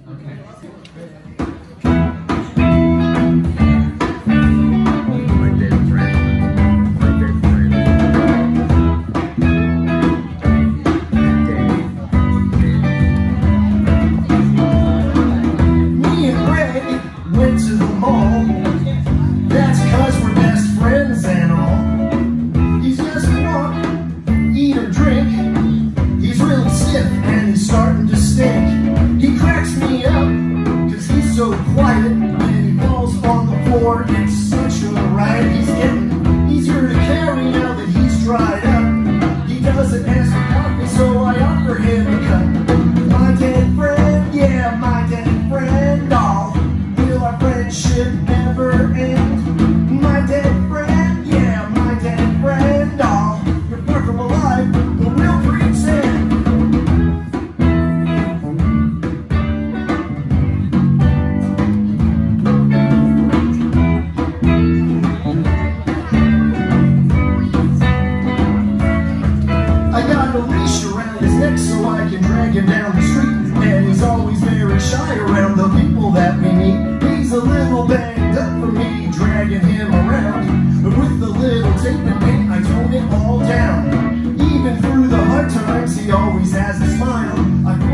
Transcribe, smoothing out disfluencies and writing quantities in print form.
It's such a ride. He's getting easier to carry now that he's dried up. He doesn't ask for coffee, so I offer him a cup. My dead friend, yeah, my dead friend. Oh, will our friendship ever end? My dead friend, yeah, my dead friend. Oh, you're far from alive, but we'll pretend. So I can drag him down the street, and he's always very shy around the people that we meet. He's a little banged up for me dragging him around, but with a little tape and paint I tone it all down. Even through the hard times he always has a smile.